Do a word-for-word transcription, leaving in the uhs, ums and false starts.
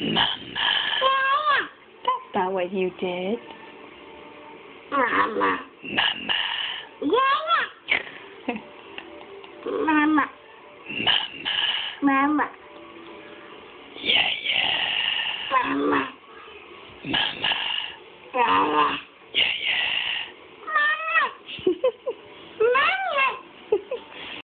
Mama. Mama. That's not what you did. Mama. Mama. Yeah. Mama. Mama. Mama. Yeah, yeah. Mama. Mama. Yeah, yeah.